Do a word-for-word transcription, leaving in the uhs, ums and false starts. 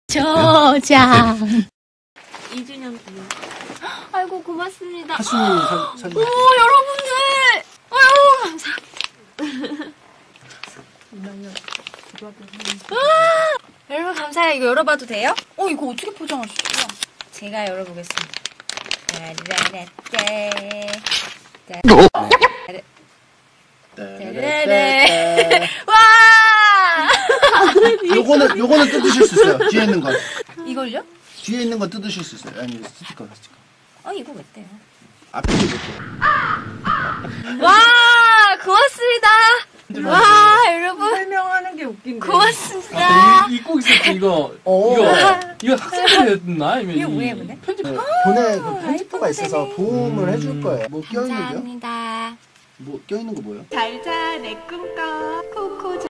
저장. 이 주년 기념. 아이고 고맙습니다. 하순이 사진. 오 여러분들. 아유 감사. 아, 여러분 감사해요. 이거 열어봐도 돼요? 어, 이거 어떻게 포장하셨어요? 제가 열어보겠습니다. 따라라따. 와! 요거는 요거는 뜯으실 수 있어요. 뒤에 있는 거. 이걸요? 뒤에 있는 거 뜯으실 수 있어요. 아니 스티커 스티커. 어 이거 왜 떼요? 앞에 게 몇개. 와 고맙습니다. 와 여러분 설명하는 게 웃긴데. 고맙습니다. 아, 이, 입고 있을 때 이거 오. 이거 이거 학생들이었나 아니면 이게 이 뭐예요, 근데? 편집 보내 그 편집부가 있어서 도움을 해줄 거예요. 뭐 껴있는데요? 감사합니다. 뭐 껴있는 거 뭐예요? 잘자 내 꿈꿔 코코